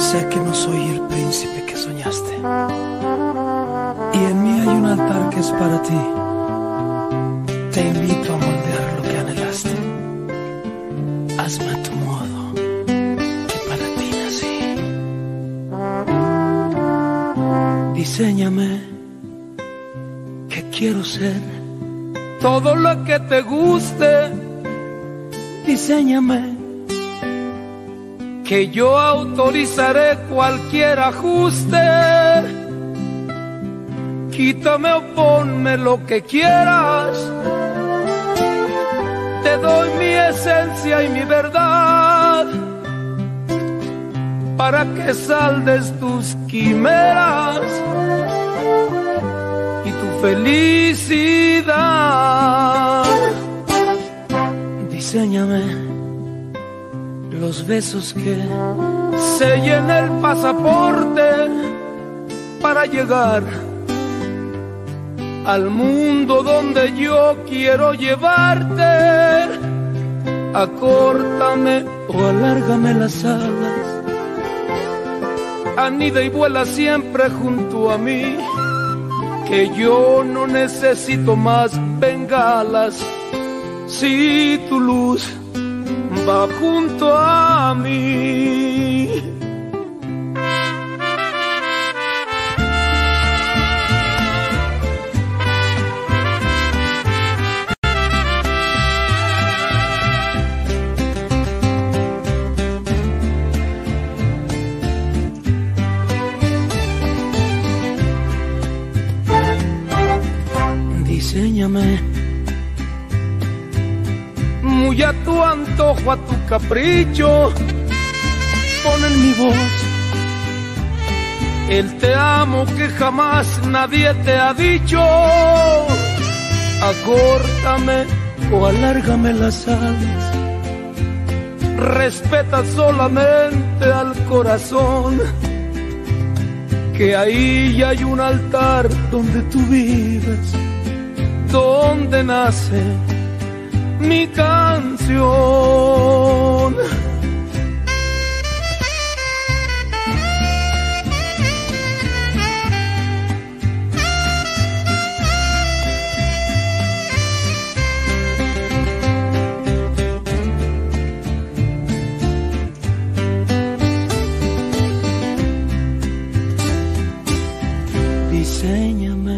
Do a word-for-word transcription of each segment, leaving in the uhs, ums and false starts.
Sé que no soy el príncipe que soñaste, y en mí hay un altar que es para ti. Te invito a moldear lo que anhelaste. Hazme a tu modo, que para ti nací. Diséñame, que quiero ser todo lo que te guste. Diséñame, que yo autorizaré cualquier ajuste. Quítame o ponme lo que quieras. Te doy mi esencia y mi verdad, para que saldes tus quimeras y tu felicidad. Diséñame los besos que sellen el pasaporte para llegar al mundo donde yo quiero llevarte. Acórtame o alárgame las alas, anida y vuela siempre junto a mí, que yo no necesito más bengalas si tu luz va junto a mí. Diséñame muy a tu antojo, a tu capricho. Pon en mi voz el te amo que jamás nadie te ha dicho. Acórtame o alárgame las alas, respeta solamente al corazón, que ahí ya hay un altar donde tú vives, donde nace mi canción. Diséñame.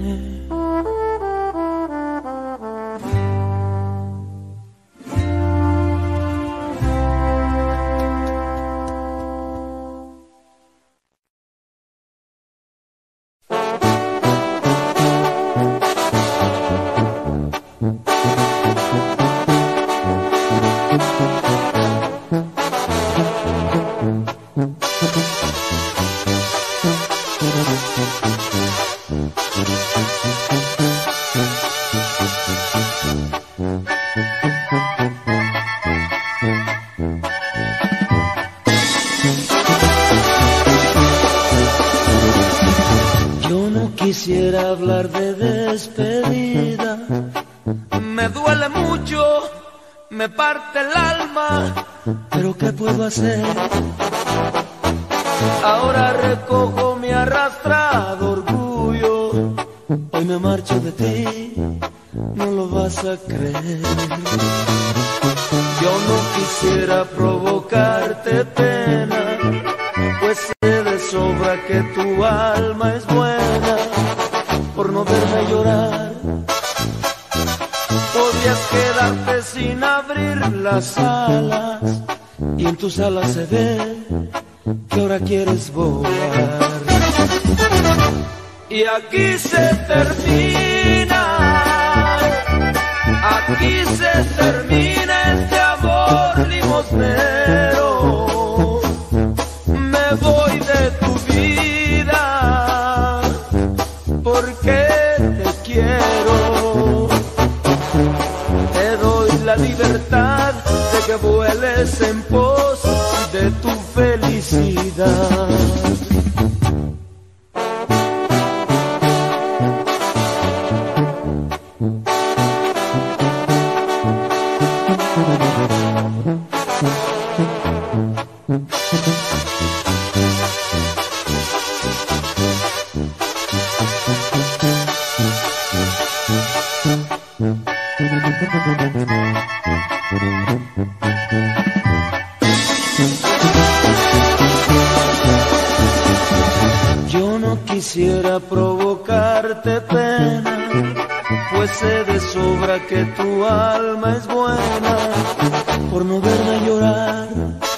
Quisiera hablar de despedida, Me duele mucho, me parte el alma, pero ¿qué puedo hacer? ahora recojo mi arrastrado orgullo. Hoy me marcho de ti, no lo vas a creer. Yo no quisiera provocarte pena, pues sé de sobra que tu alma es buena. Por no verme llorar, Podías quedarte sin abrir las alas, y en tus alas se ve que ahora quieres volar. y aquí se termina, aquí se termina este amor limosnero. Me voy de tu vida porque te quiero. Te doy la libertad de que vueles en pos de tu felicidad. Yo no quisiera provocarte pena, pues sé de sobra que tu alma es buena. Por no verme llorar,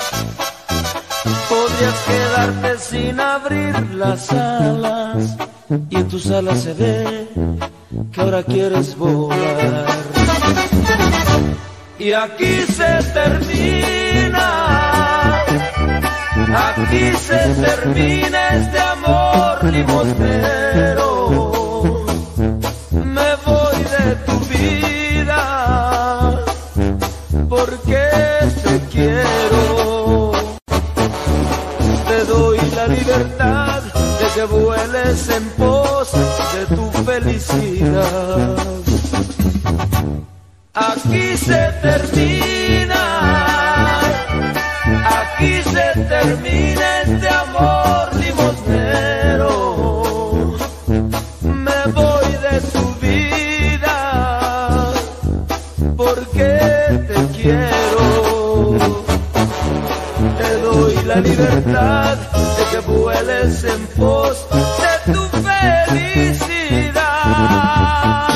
podrías quedarte sin abrir las alas, y en tus alas se ve que ahora quieres volar. Y aquí se termina, aquí se termina este amor limosnero. Me voy de tu vida porque te quiero. Te doy la libertad de que vueles en pos de tu felicidad. Aquí se termina, aquí se termina este amor limosnero. Me voy de tu vida porque te quiero. Te doy la libertad de que vueles en pos de tu felicidad.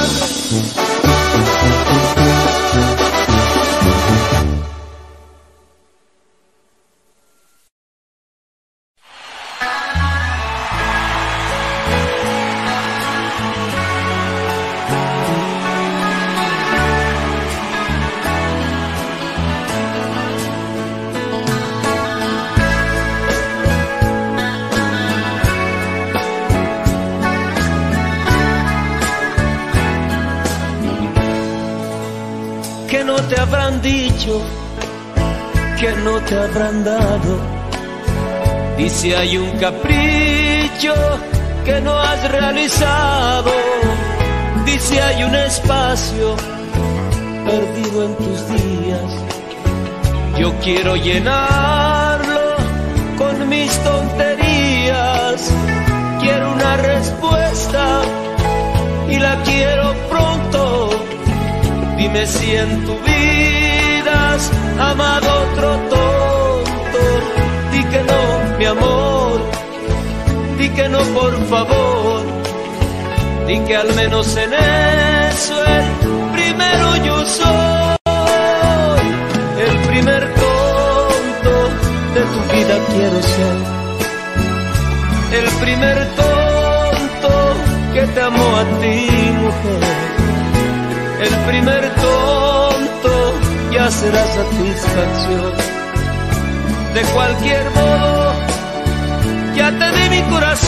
Que no te habrán dicho, que no te habrán dado. Dice hay un capricho que no has realizado. Dice hay un espacio perdido en tus días. Yo quiero llenarlo con mis tonterías. Quiero una respuesta y la quiero pronto. Dime si en tu vida has amado otro tonto. Di que no, mi amor. Di que no, por favor. Di que al menos en eso el primero yo soy. El primer tonto de tu vida quiero ser. El primer tonto que te amó a ti, mujer. El primer tonto ya será satisfacción. De cualquier modo, ya te di mi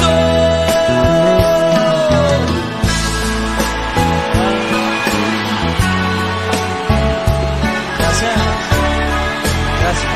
corazón. Gracias. Gracias.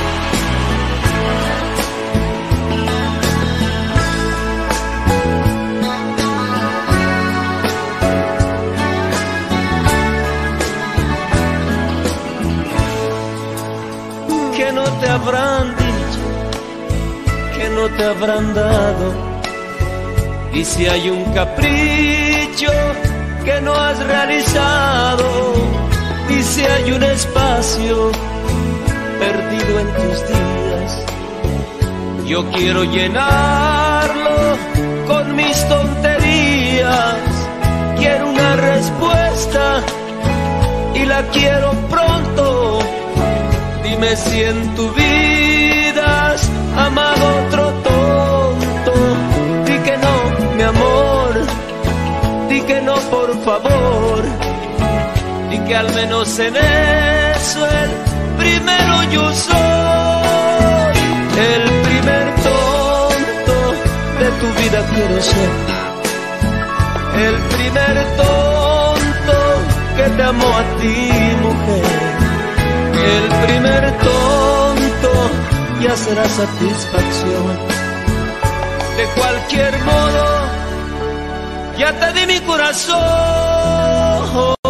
Que no te habrán dicho, que no te habrán dado. Y si hay un capricho que no has realizado. Y si hay un espacio perdido en tus días. Yo quiero llenarlo con mis tonterías. Quiero una respuesta y la quiero pronto. Dime si en tu vida has amado otro tonto. Di que no, mi amor. Di que no, por favor. Di que al menos en eso el primero yo soy. El primer tonto de tu vida quiero ser. El primer tonto que te amó a ti, mujer. El primer tonto ya será satisfacción. De cualquier modo, ya te di mi corazón.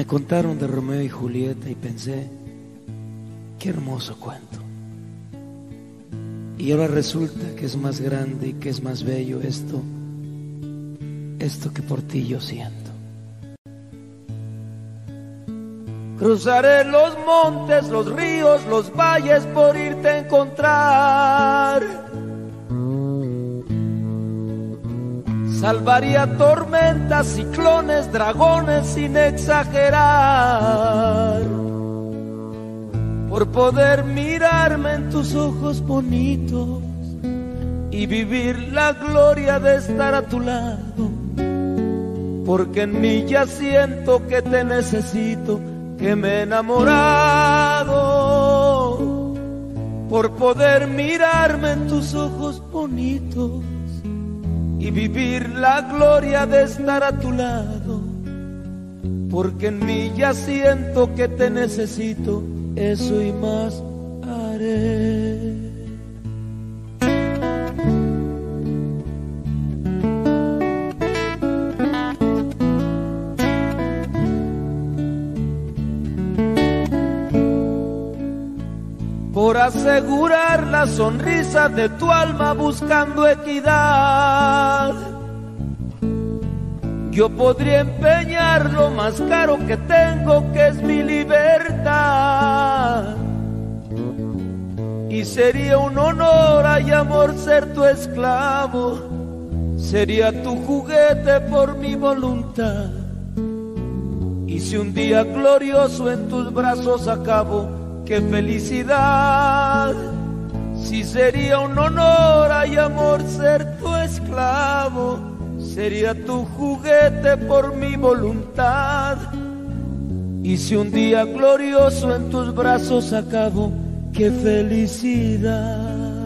contaron de Romeo y Julieta y pensé, qué hermoso cuento. Y ahora resulta que es más grande y que es más bello esto, esto que por ti yo siento. Cruzaré los montes, los ríos, los valles por irte a encontrar. Salvaría tormentas, ciclones, dragones sin exagerar, por poder mirarme en tus ojos bonitos y vivir la gloria de estar a tu lado. Porque en mí ya siento que te necesito, que me he enamorado, por poder mirarme en tus ojos bonitos y vivir la gloria de estar a tu lado. Porque en mí ya siento que te necesito, eso y más haré. Por asegurar la sonrisa de tu alma buscando equidad, yo podría empeñar lo más caro que tengo, que es mi libertad. Y sería un honor y amor ser tu esclavo, sería tu juguete por mi voluntad. Y si un día glorioso en tus brazos acabo, qué felicidad. Si sería un honor y amor ser tu esclavo, sería tu juguete por mi voluntad. Y si un día glorioso en tus brazos acabo, qué felicidad.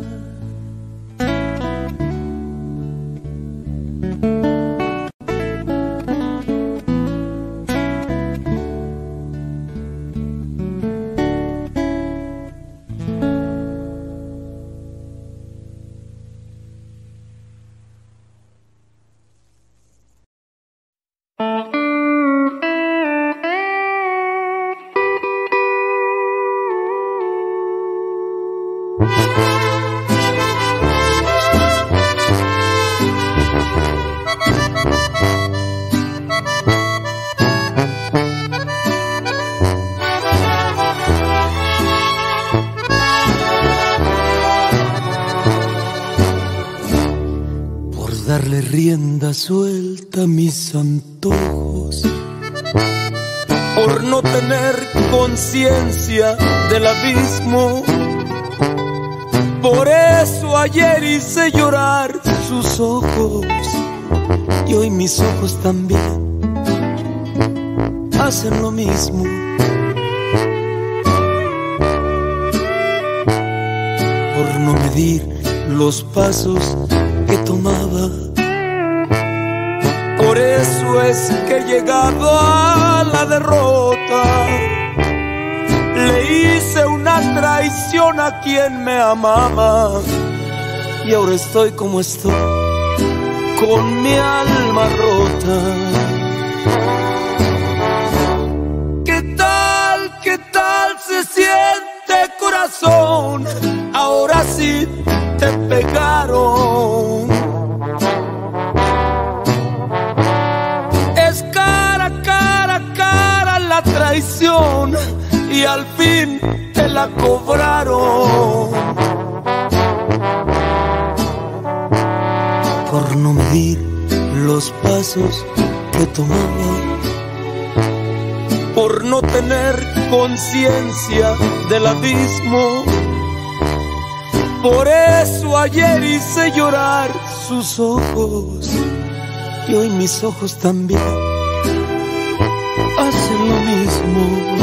Darle rienda suelta a mis antojos, por no tener conciencia del abismo. Por eso ayer hice llorar sus ojos, y hoy mis ojos también hacen lo mismo. Por no medir los pasos que tomaba, por eso es que he llegado a la derrota. Le hice una traición a quien me amaba, y ahora estoy como estoy, con mi alma rota. ¿Qué tal, qué tal se siente, corazón? Ahora sí te pegaron. Es cara, cara, cara la traición, y al fin te la cobraron. Por no medir los pasos que tomaba, por no tener conciencia del abismo. Por eso ayer hice llorar sus ojos, y hoy mis ojos también hacen lo mismo.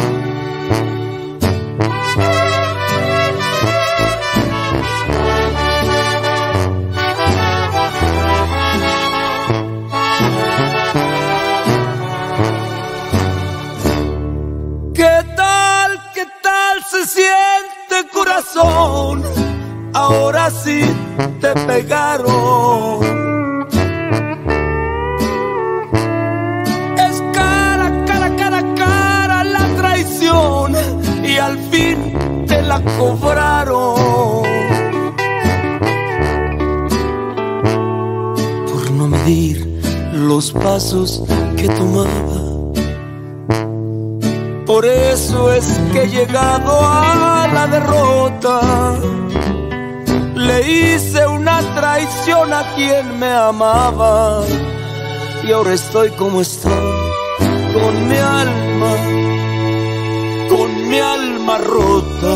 ¿Qué tal, qué tal se siente, corazón? Ahora sí te pegaron. Es cara, cara, cara, cara la cobraron por no medir los pasos que tomaba. Por eso es que he llegado a la derrota. Le hice una traición a quien me amaba y ahora estoy como estoy, con mi alma, con mi alma rota.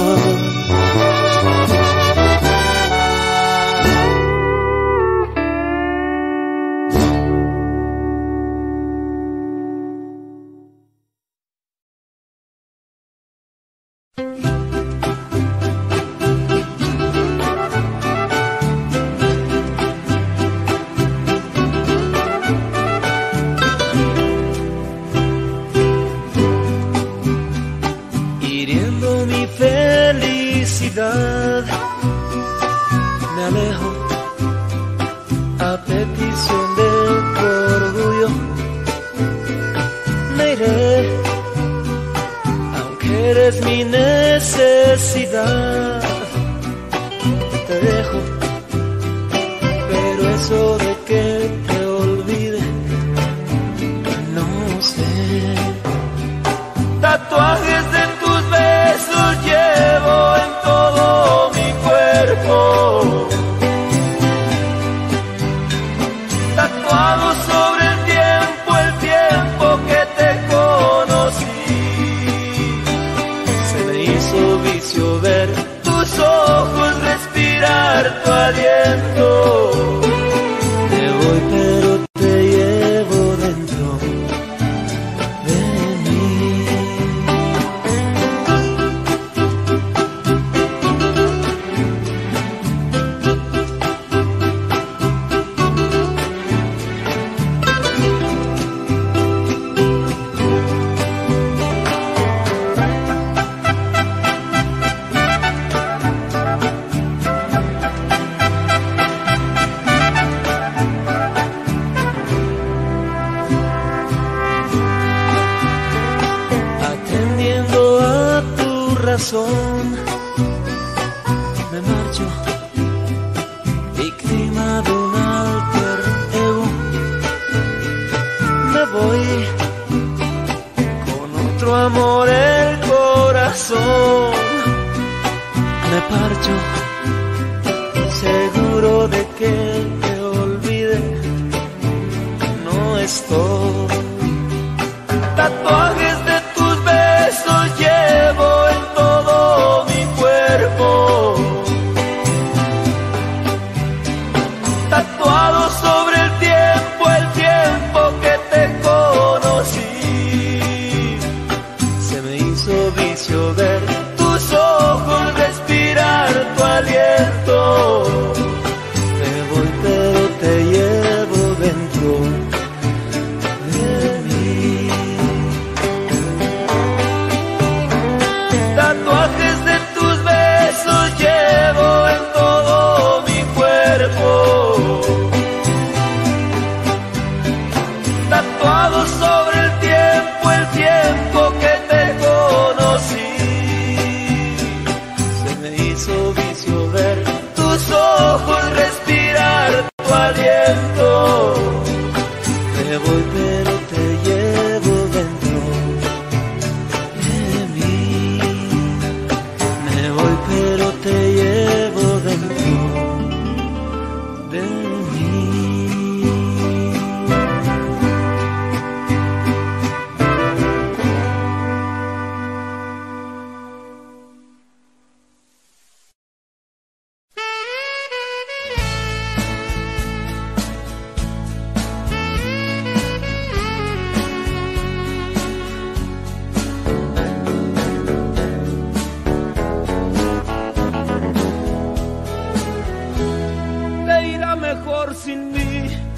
Me alejo a petición de tu orgullo. Me iré, aunque eres mi necesidad. Te dejo, pero eso de que te olvide, no sé. Tatuajes de tus besos llevo en todo mi cuerpo, tatuado sobre el tiempo, el tiempo que te conocí. Se me hizo vicio ver tus ojos, respirar tu aliento. Te voy pero te llevo dentro de mí. Me marcho, víctima de un alter ego. Me voy con otro amor el corazón. Me parcho, seguro de que te olvide. No estoy. Tatuajes de tus besos llevo en todo mi cuerpo, tatuado sobre el tiempo, el tiempo que te conocí. Se me hizo vicio ver tus ojos, respirar tu aliento. Me voy pero te llevo dentro de mí. Tatuajes de tus besos llevo en todo mi cuerpo, tatuado sobre el tiempo, el tiempo que te conocí. Se me hizo vicio ver tus ojos, respirar tu aliento. Me voy pero te llevo dentro de mí. Me voy pero te llevo dentro de mí. Sin mí,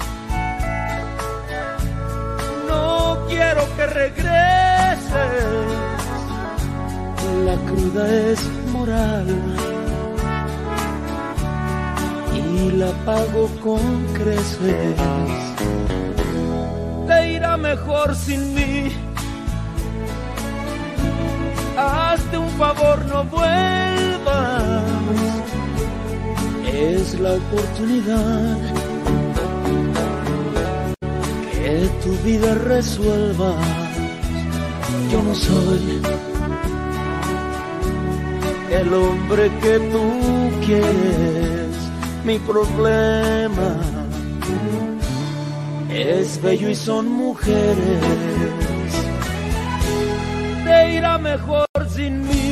no quiero que regreses. La cruda es moral y la pago con creces. Te irá mejor sin mí. Hazte un favor, no vuelvas. la oportunidad que tu vida resuelva. Yo no soy el hombre que tú quieres. Mi problema es bello y son mujeres. Te irá mejor sin mí.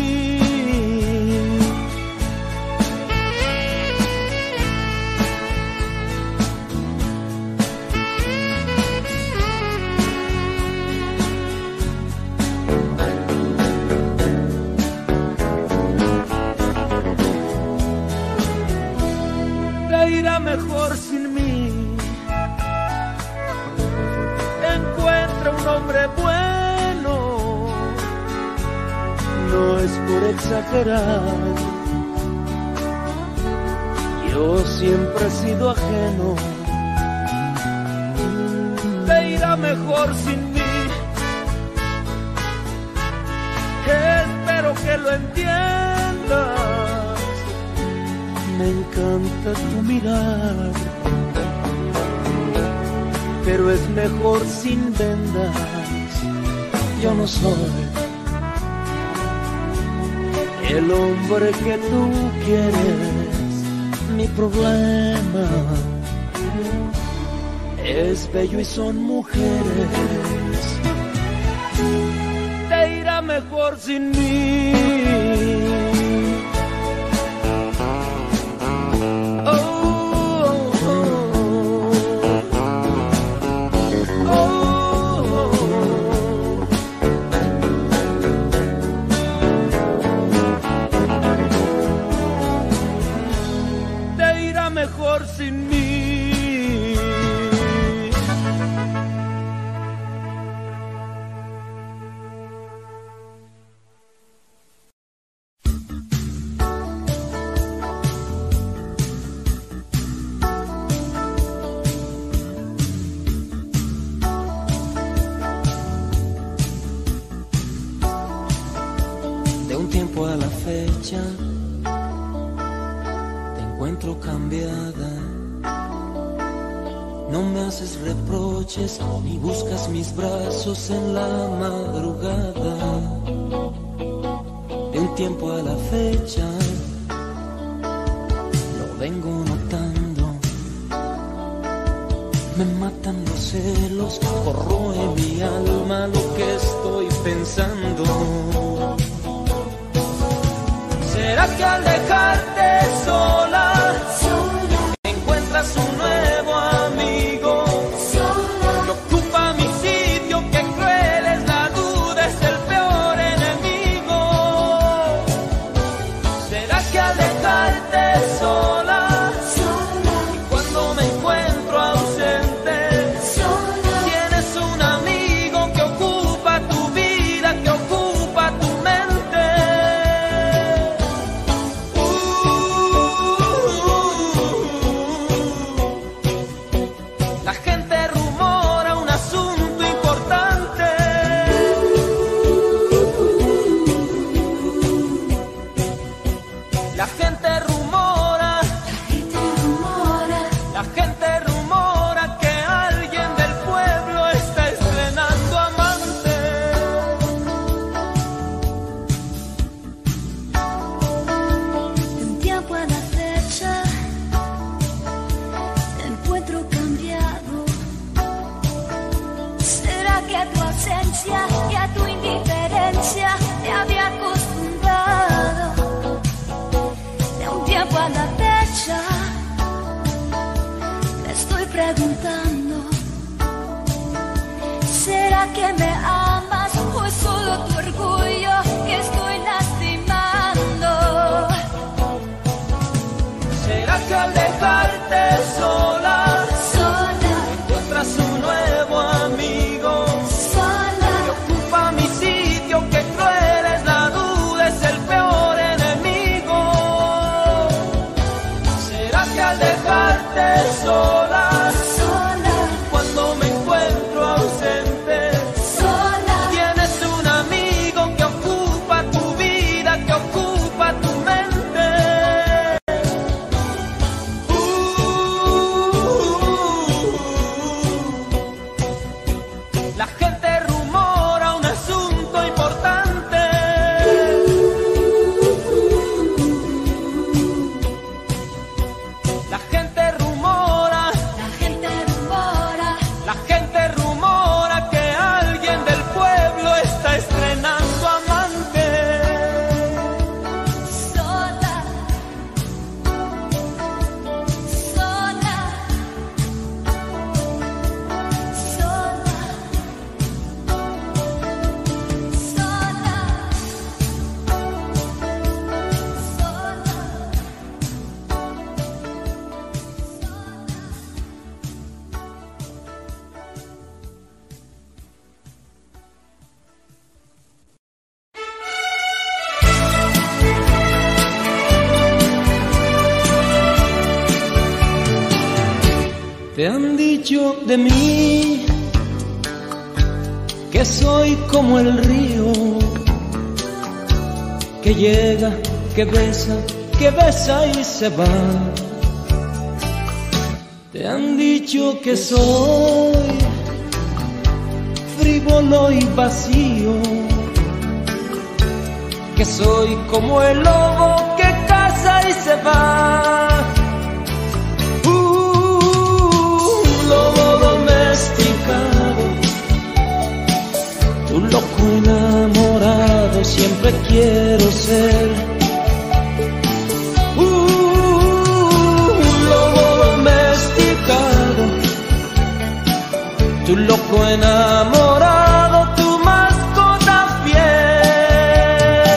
Te irá mejor sin mí. Encuentra un hombre bueno. No es por exagerar. Yo siempre he sido ajeno. Te irá mejor sin mí. Espero que lo entiendas. Me encanta tu mirar, pero es mejor sin vendas. Yo no soy el hombre que tú quieres. Mi problema es bello y son mujeres. Te irá mejor sin mí. Mejor sin mí. De un tiempo a la fecha encuentro cambiada. No me haces reproches ni buscas mis brazos en la madrugada. De un tiempo a la fecha lo vengo notando. Me matan los celos, corroe mi alma lo que estoy pensando. ¿Será que al dejarte sola encuentras un nuevo amigo? Que ocupa mi sitio, que cruel es la duda, es el peor enemigo. ¿Será que al dejarte sola y cuando me encuentro ausente tienes un amigo que ocupa tu vida, que ocupa tu mente? Y a tu indiferencia me había acostumbrado. De un tiempo a la fecha me estoy preguntando: ¿será que me amas o es solo tu orgullo que estoy lastimando? ¿Será que al dejarte sola, sola encuentras un nuevo amigo? Que cruel es la duda, es el peor enemigo. ¿Será que al dejarte sola, sola cuando me encuentro ausente, sola Te han dicho de mí que soy como el río, que llega, que besa, que besa y se va. Te han dicho que soy frívolo y vacío, que soy como el lobo que caza y se va. Domesticado, tu loco enamorado siempre quiero ser. Uh, un lobo domesticado, tu loco enamorado, tu mascota fiel.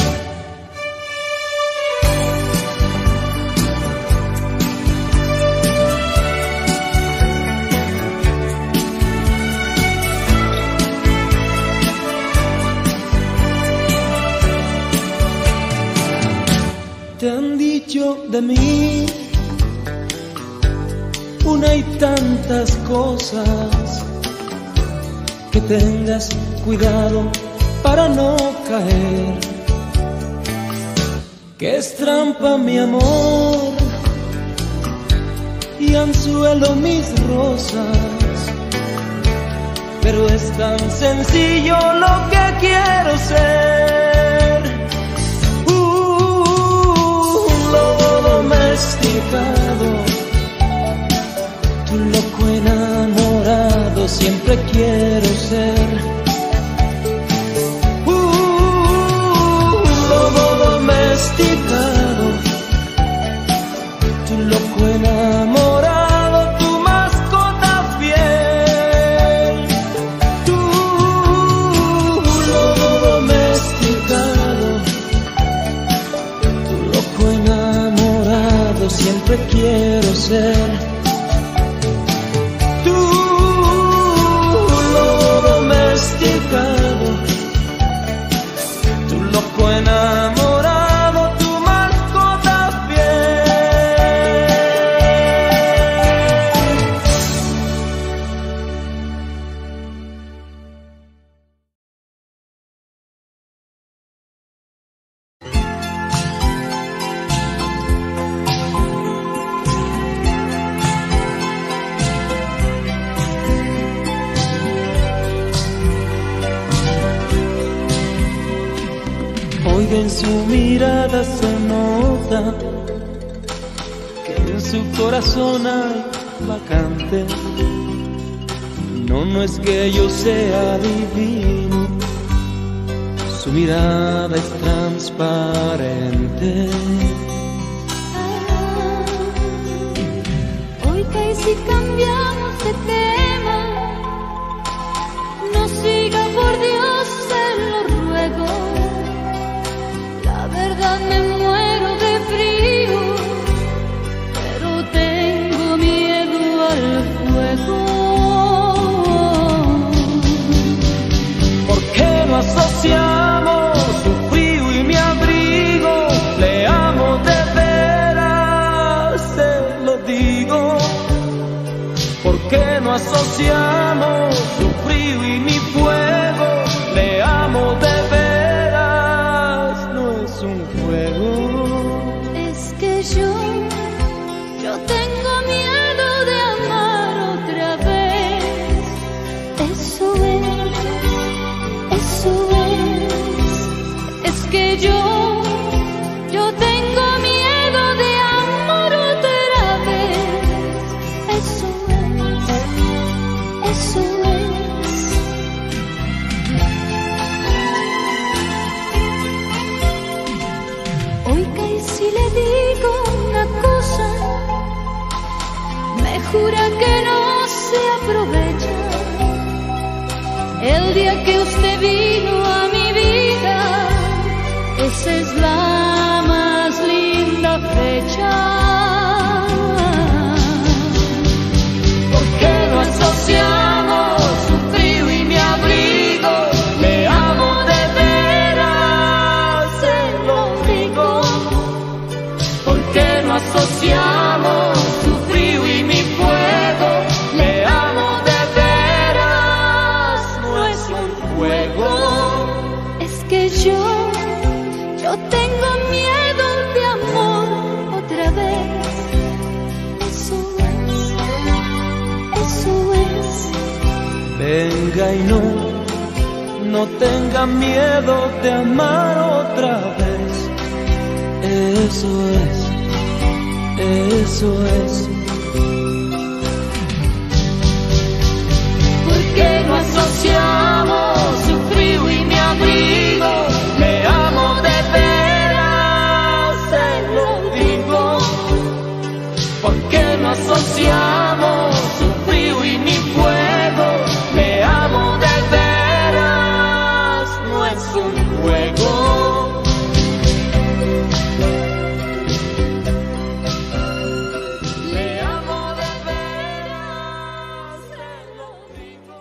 Te han dicho de mí una y tantas cosas, que tengas cuidado para no caer, que es trampa mi amor y anzuelo mis rosas, pero es tan sencillo lo que quiero ser. Domesticado, tu loco enamorado siempre quiero ser. Uh, lobo domesticado, tu loco enamorado, tu mascota fiel. Tu lobo domesticado, tu loco enamorado siempre quiero ser. Tú, lobo domesticado, tu loco enamorado, tu mascota fiel. Oiga, en su mirada se nota que en su corazón hay vacante. No, no es que yo sea divino, su mirada es transparente. Oiga, y si cambiamos de tema, no siga, por Dios, se lo ruego. La verdad, me muero de frío, pero tengo miedo al fuego. ¿Por qué no asociamos su frío y mi abrigo? Le amo de veras, se lo digo. ¿Por qué no asociamos su frío y mi fuego? Le amo de veras, no es un juego. Es que yo, yo tengo miedo de amar otra vez. Eso es, eso es. Es que yo, yo tengo miedo de amar otra vez. Eso es, eso es. Oiga, y si le digo una cosa, me jura que no se aprovecha. El día que usted vino a mi vida, esa es la más linda fecha. ¿Por qué no asociamos su frío y mi abrigo? Le amo de veras, se lo digo. ¿Por qué no asociamos su frío y mi fuego? miedo de amor otra vez. Eso es, eso es. Venga y no, no tenga miedo de amar otra vez. Eso es, eso es. ¿Por qué no asociamos su frío y mi abrigo? Me amo de veras, se lo digo. ¿Por qué no asociamos su frío y mi fuego? Me amo de veras, no es un juego. Me amo de veras, se lo digo.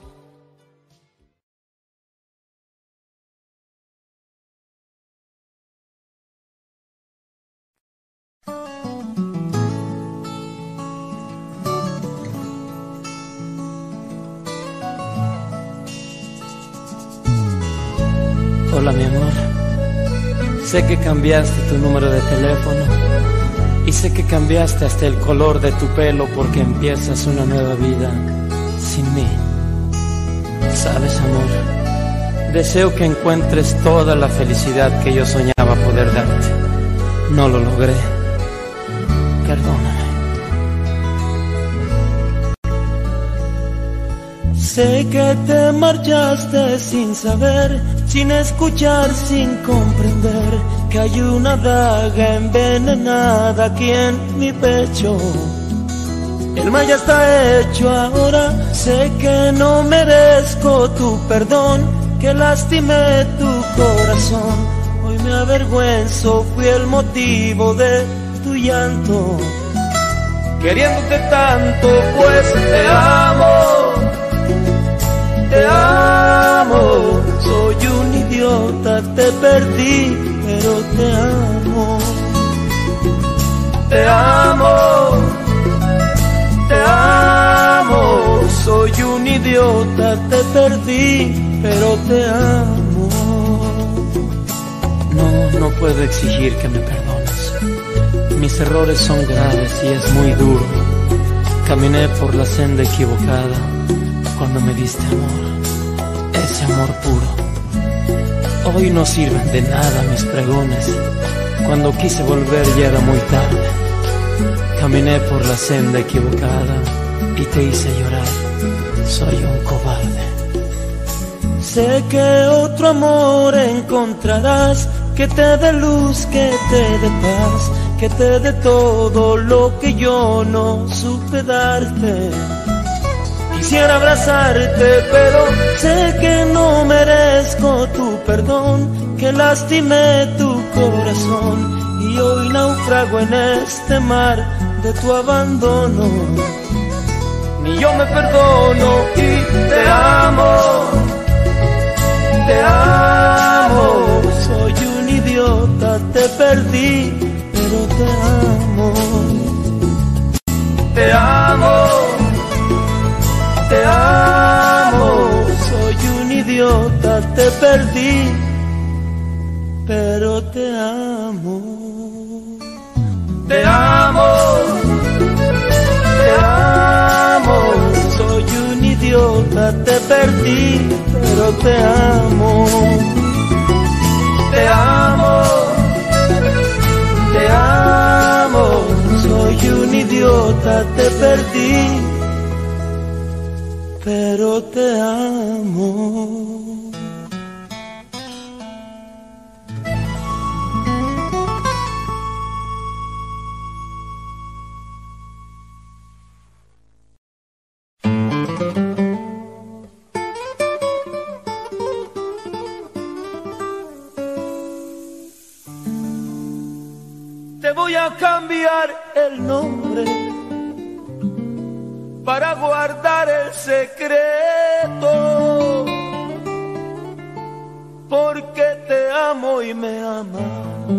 Hola mi amor, sé que cambiaste tu número de teléfono y sé que cambiaste hasta el color de tu pelo porque empiezas una nueva vida sin mí. Sabes amor, deseo que encuentres toda la felicidad que yo soñaba poder darte. No lo logré, perdóname. Sé que te marchaste sin saber, sin escuchar, sin comprender que hay una daga envenenada aquí en mi pecho. El mal ya está hecho ahora, sé que no merezco tu perdón, que lastimé tu corazón. Hoy me avergüenzo, fui el motivo de tu llanto. Queriéndote tanto, pues te amo. Te amo, soy un idiota, te perdí, pero te amo. Te amo, te amo, soy un idiota, te perdí, pero te amo. No, no puedo exigir que me perdones. Mis errores son graves y es muy duro. Caminé por la senda equivocada cuando me diste amor, ese amor puro. Hoy no sirven de nada mis pregones. Cuando quise volver ya era muy tarde. Caminé por la senda equivocada y te hice llorar. Soy un cobarde. Sé que otro amor encontrarás, que te dé luz, que te dé paz, que te dé todo lo que yo no supe darte. Quisiera abrazarte, pero sé que no merezco tu perdón, que lastimé tu corazón y hoy naufrago en este mar de tu abandono. Ni yo me perdono y te amo, te amo. Soy un idiota, te perdí, pero te amo. Te amo. Te amo, soy un idiota, te perdí, pero te amo. Te amo, te amo, soy un idiota, te perdí, pero te amo. Te amo, te amo, soy un idiota, te perdí, pero te amo. Te voy a cambiar el nombre para guardar el secreto, porque te amo y me amas,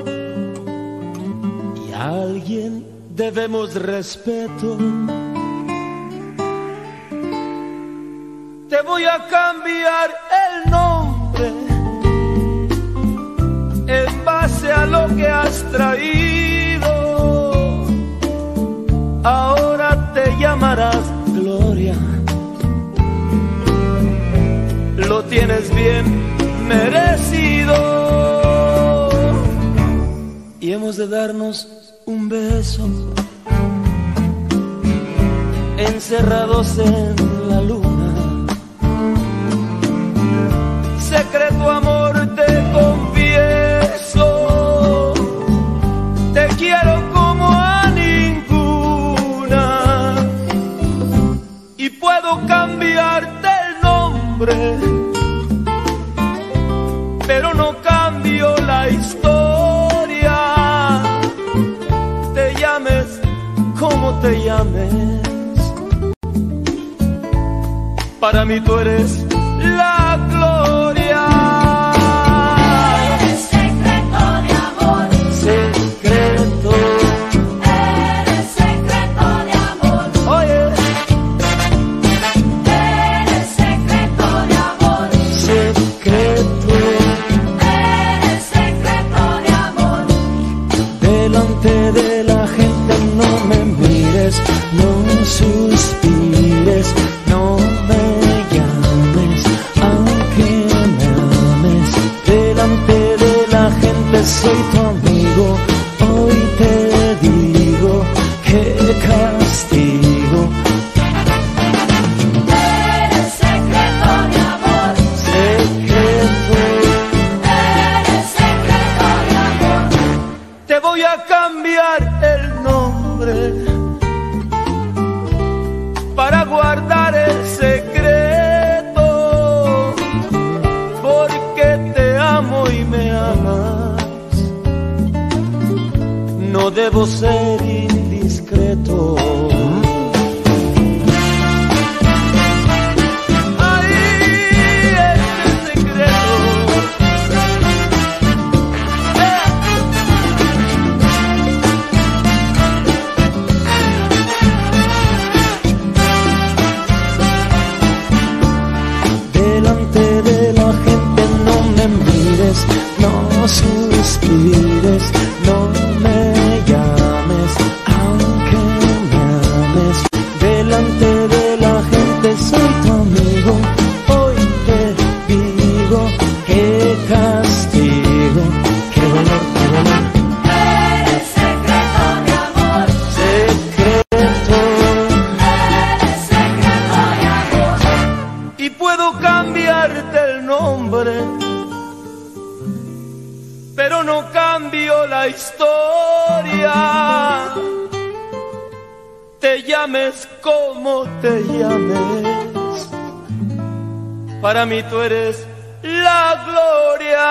y a alguien debemos respeto. Te voy a cambiar el nombre en base a traído. Ahora te llamarás Gloria. Lo tienes bien merecido. Y hemos de darnos un beso, encerrados en la luna. Secreto amor te confieso, te quiero como a ninguna. Y puedo cambiarte el nombre, pero no cambio la historia. Te llames como te llames, para mí tú eres la gloria. Eres secreto de amor. Secreto. Eres secreto de amor. Oye. Eres secreto de amor. Secreto. Eres secreto de amor. Delante de la gente no me mires, no suspires, no me llames, aunque me ames. Delante de la gente soy tu amigo, hoy te digo qué castigo. Eres secreto de amor. Secreto. Eres secreto de amor. Te voy a cambiar el nombre para guardar el secreto, porque te amo y me amas. No debo ser indiscreto. Ay, este secreto. Eh. Delante de la gente no me mires, no suspires, no me llames, aunque me ames. Delante de la gente soy tu amigo, hoy te digo qué castigo, qué dolor, qué dolor. Eres secreto de amor. Secreto. Eres secreto de amor. Y puedo cambiarte el nombre, pero no cambio la historia. Te llames como te llames, para mí tú eres la gloria.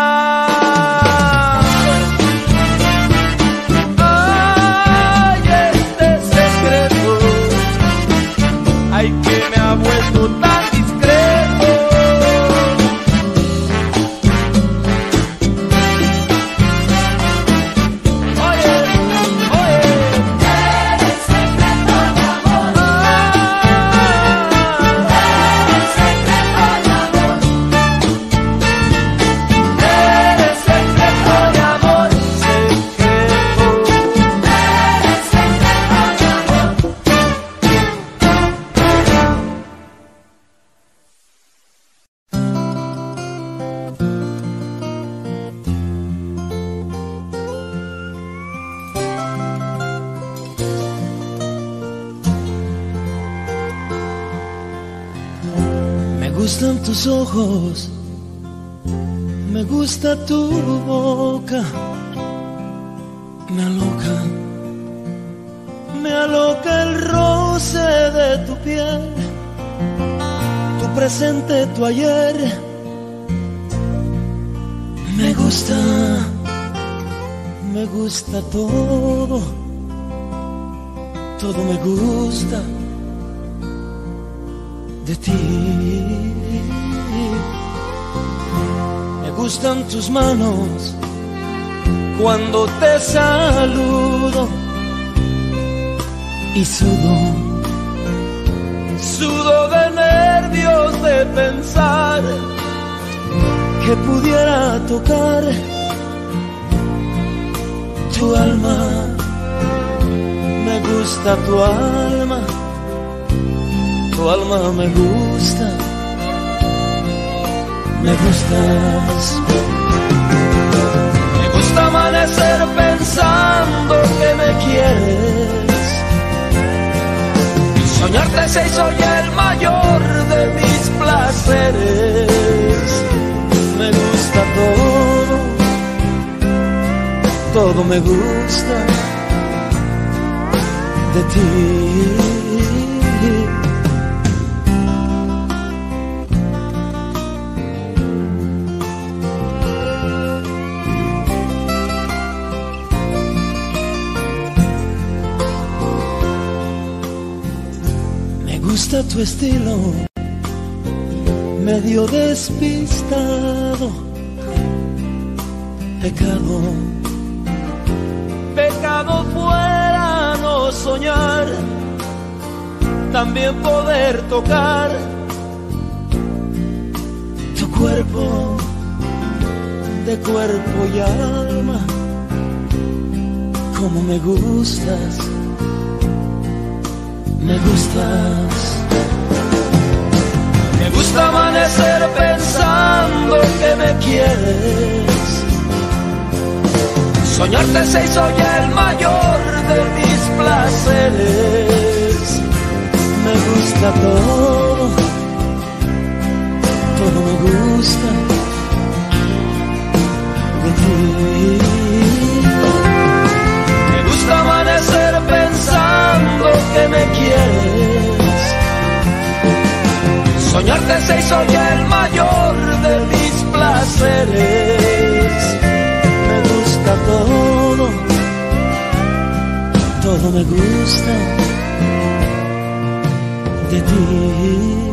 Ay, este secreto, ay, que me ha vuelto tan discreto. Oye, oye. Eres secreto de amor. Eres secreto de amor. Eres secreto de amor. Secreto. Eres secreto de amor. Me gustan tus ojos, me gusta tu boca, me aloca, me aloca el roce de tu piel, tu presente, tu ayer. Me gusta, me gusta todo, todo me gusta de ti. Me gustan tus manos cuando te saludo y sudo, sudo de nervios de pensar que pudiera tocar tu alma, me gusta tu alma, tu alma me gusta, me gustas. Me gusta amanecer pensando que me quieres, soñarte se hizo ya el mayor de mis placeres. Me gusta todo, todo me gusta de ti. Me gusta tu estilo, medio despistado, pecado. Pecado fuera no soñar, también poder tocar tu cuerpo, de cuerpo y alma, como me gustas, me gustas. Me gusta amanecer pensando que me quieres, soñarte se hizo ya el mayor de mis placeres. Me gusta todo, todo me gusta de ti. Me gusta amanecer pensando que me quieres, soñarte se hizo ya el mayor de mis placeres. Me gusta todo, todo me gusta de ti.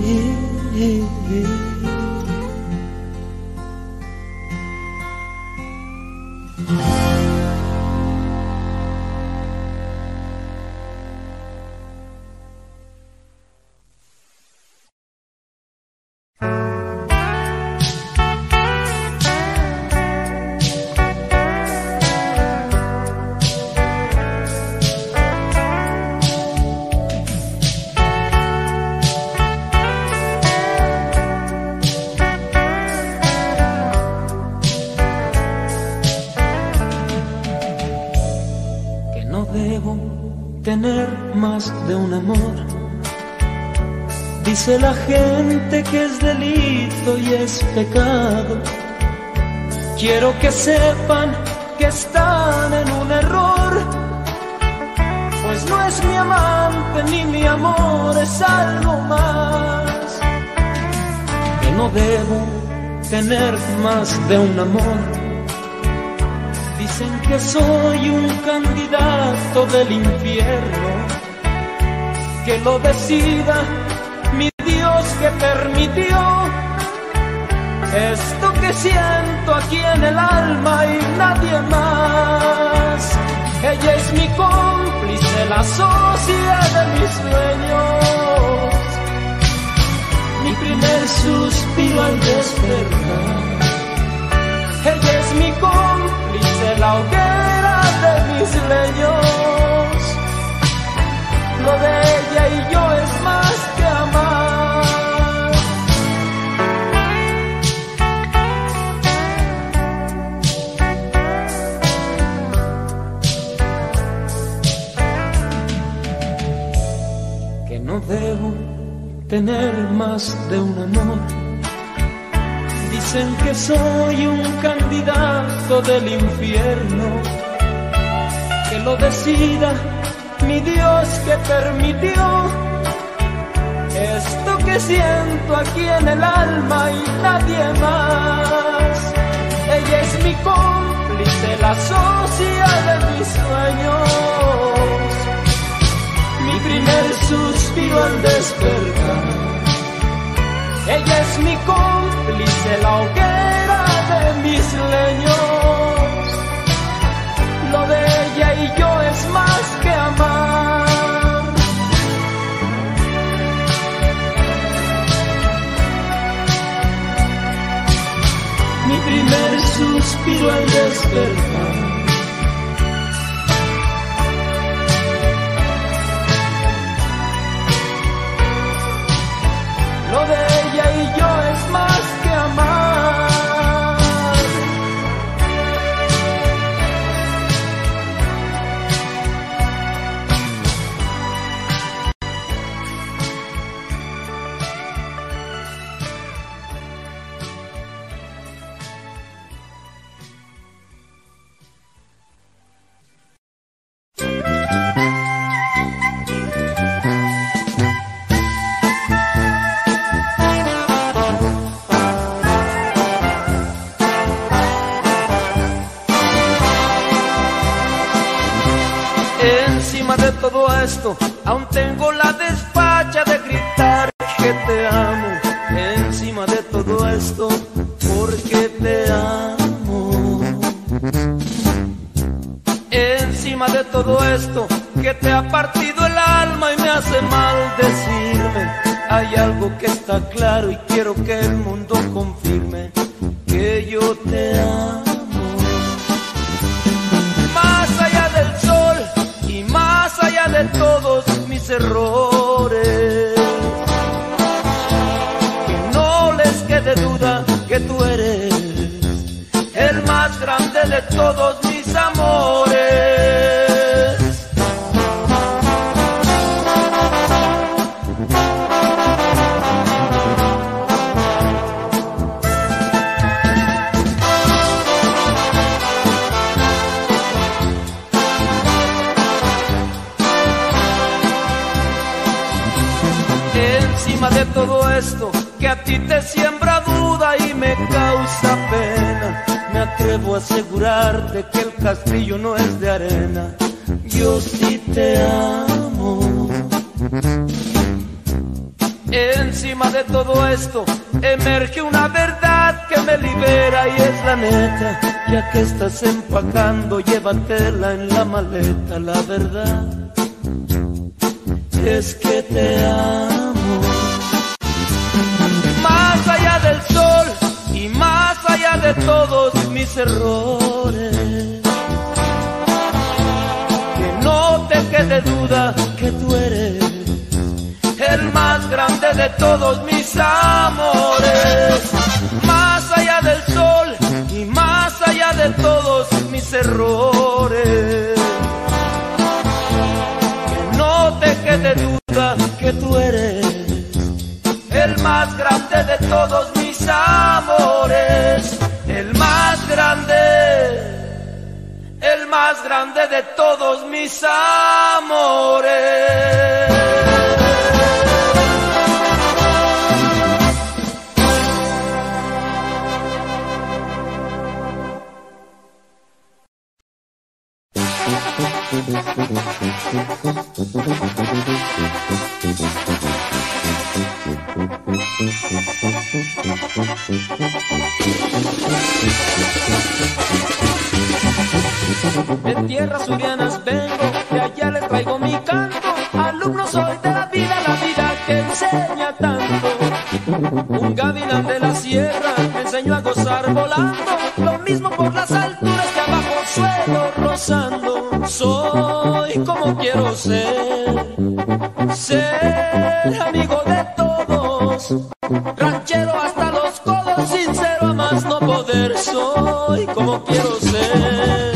Tener más de un amor, dice la gente que es delito y es pecado. Quiero que sepan que están en un error, pues no es mi amante ni mi amor, es algo más. Que no debo tener más de un amor, dicen que soy un candidato del infierno, que lo decida mi Dios que permitió esto que siento aquí en el alma y nadie más. Ella es mi cómplice, la socia de mis sueños, mi primer suspiro al despertar. Ella es mi cómplice, la hoguera de mis leños. Lo de ella y yo es más que amar. Que no debo tener más de un amor, dicen que soy un candidato del infierno, que lo decida mi Dios que permitió esto que siento aquí en el alma y nadie más. Ella es mi cómplice, la socia de mis sueños, mi primer suspiro al despertar. Ella es mi cómplice, la hoguera de mis leños. Lo de ella y yo es más que amar. Mi primer suspiro al despertar. Encima de todo esto, aún tengo la despacha de gritar que te amo. Encima de todo esto, porque te amo. Encima de todo esto, que te ha partido el alma y me hace mal decirme. Hay algo que está claro y quiero que el mundo confirme, que yo te amo. Más allá del sol y más allá de todos mis errores, que no les quede duda que tú eres el más grande de todos mis amores. Encima de todo esto, que a ti te siembra duda y me causa pena, me atrevo a asegurarte que el castillo no es de arena. Yo sí te amo. Encima de todo esto, emerge una verdad que me libera y es la neta. Ya que estás empacando, llévatela en la maleta. La verdad es que te amo. Más allá del sol y más allá de todos mis errores, que no te quede duda que tú eres el más grande de todos mis amores. Más allá del sol y más allá de todos mis errores, que no te quede duda que tú eres el más grande de todos mis amores. El más grande, el más grande de todos mis amores. De tierras surianas vengo, de allá les traigo mi canto. Alumno soy de la vida, la vida que enseña tanto. Un gavilán de la sierra me enseñó a gozar volando, lo mismo por las alturas que abajo suelo rozando. Soy como quiero ser, ser amigo de todos, ranchero hasta los codos, sincero a más no poder. Soy como quiero ser.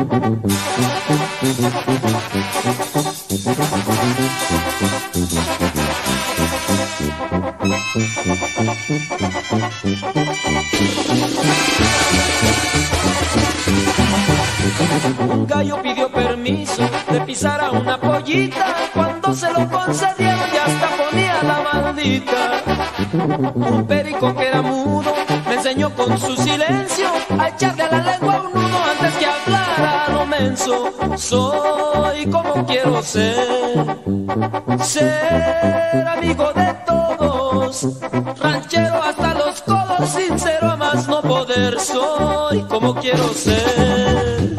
Un gallo pidió permiso de pisar a una pollita, cuando se lo concedieron ya hasta ponía la maldita. Un perico que era mudo me enseñó con su silencio a echarle a la lengua un nudo antes que hablara lo menso. Soy como quiero ser, ser amigo de todos, ranchero hasta los codos, sincero a más no poder. Soy como quiero ser.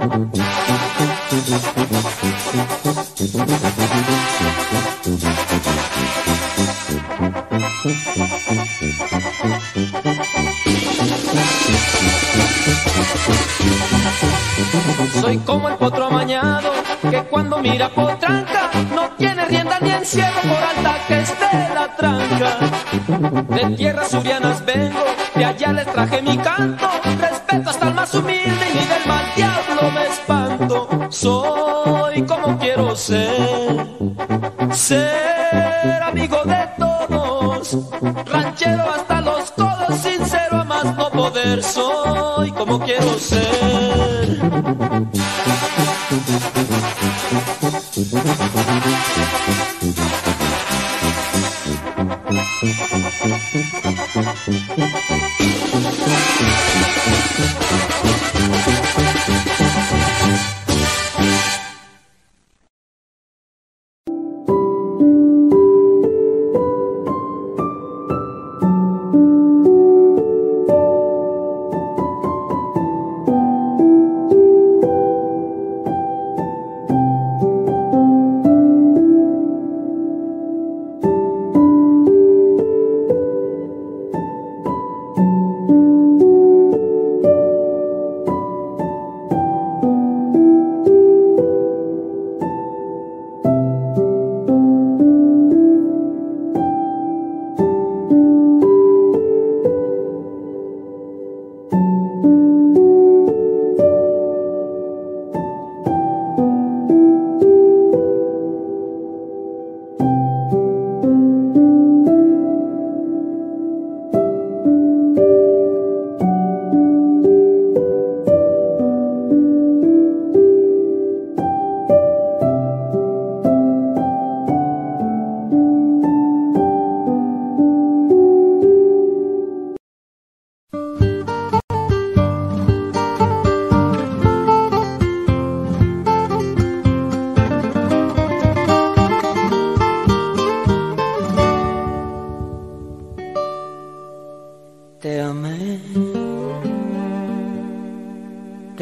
Soy como el potro amañado que cuando mira potranca no tiene rienda ni encierro por alta que esté la tranca. De tierras surianas vengo, de allá les traje mi canto, respeto hasta el más humilde y ni del mal diablo me espanto. Soy como quiero ser, ser amigo de todos, ranchero hasta los codos, sincero a más no poder. Soy como quiero ser.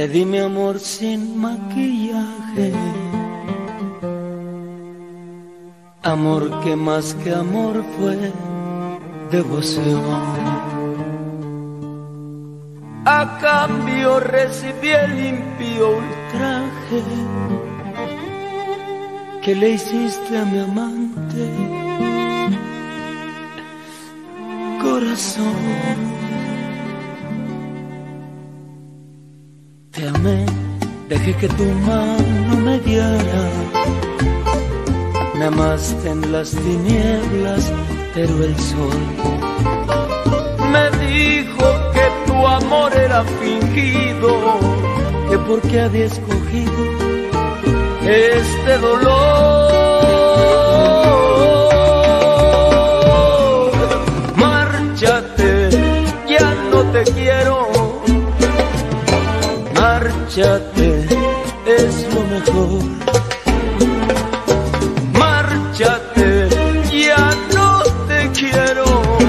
Te di mi amor sin maquillaje, amor que más que amor fue devoción. A cambio recibí el impío ultraje que le hiciste a mi amante corazón. Te amé, dejé que tu mano me guiara, me amaste en las tinieblas, pero el sol me dijo que tu amor era fingido, que porque había escogido este dolor. Márchate, ya no te quiero. Márchate, es lo mejor. Márchate, ya no te quiero.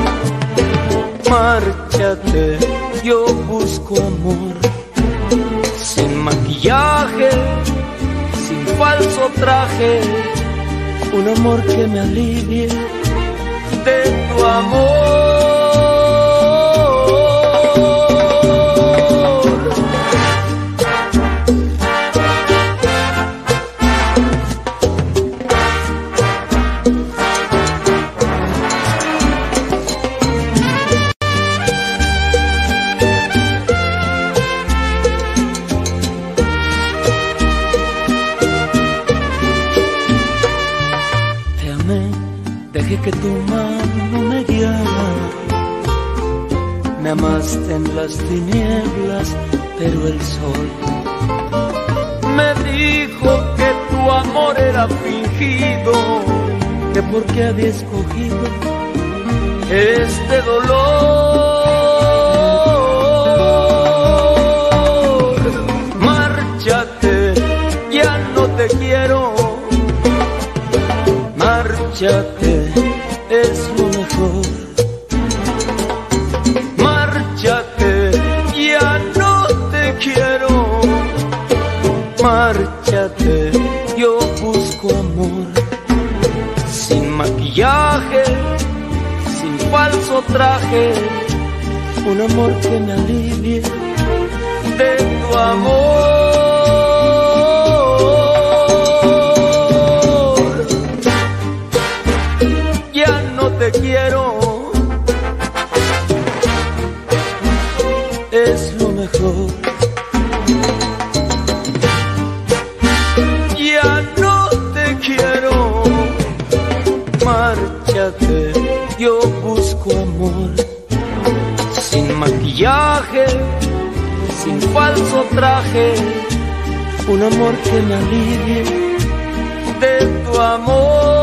Márchate, yo busco amor sin maquillaje, sin falso traje, un amor que me alivie de tu amor. Que tu mano me guiara, me amaste en las tinieblas, pero el sol me dijo que tu amor era fingido, que porque había escogido este dolor. Márchate, ya no te quiero. Márchate, es lo mejor. Márchate, ya no te quiero. Márchate, yo busco amor sin maquillaje, sin falso traje, un amor que me alivie de tu amor. Te quiero, es lo mejor. Ya no te quiero. Márchate, yo busco amor sin maquillaje, sin falso traje, un amor que me alivie de tu amor.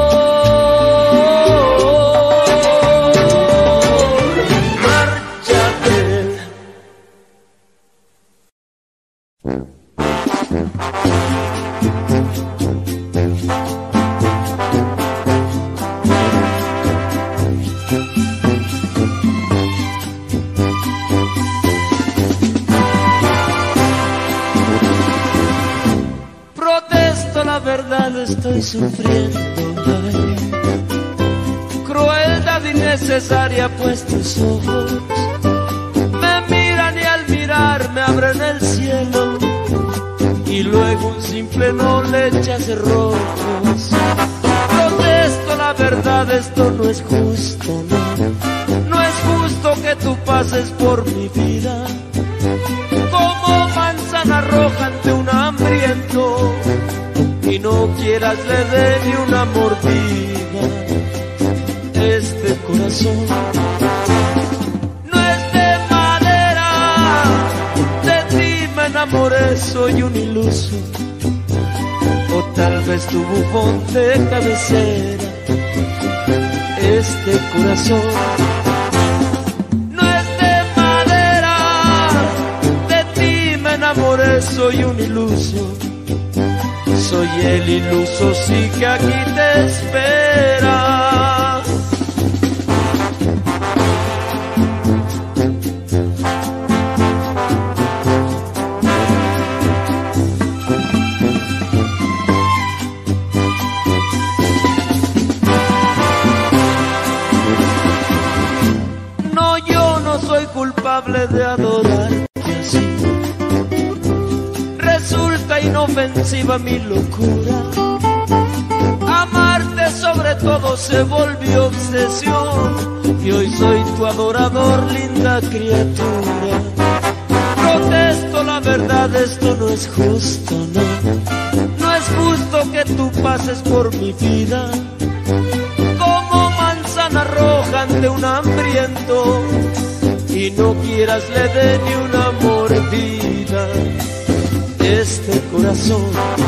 Estoy sufriendo, ay, crueldad innecesaria, pues tus ojos me miran y al mirar me abren el cielo y luego un simple no le echas cerrojos. Protesto, la verdad, esto no es justo, no, no es justo que tú pases por mi vida como manzana roja ante un hambriento y no quieras le dé ni una mordida. Este corazón no es de madera, de ti me enamoré, soy un iluso, o tal vez tu bufón de cabecera. Este corazón no es de madera, de ti me enamoré, soy un iluso. Soy el iluso, sí, que aquí te espera. ofensiva mi locura. Amarte sobre todo se volvió obsesión y hoy soy tu adorador, linda criatura. Protesto, la verdad, esto no es justo, no. No es justo que tú pases por mi vida como manzana roja ante un hambriento y no quieras le dé ni una mordida. Este corazón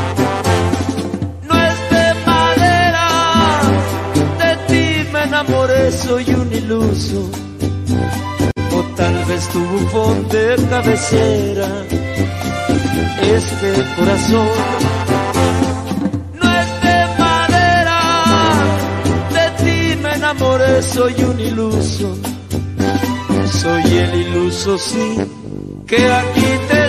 no es de madera, de ti me enamoré, soy un iluso, o tal vez tu bufón de cabecera. Este corazón no es de madera, de ti me enamoré, soy un iluso, soy el iluso sí, que aquí te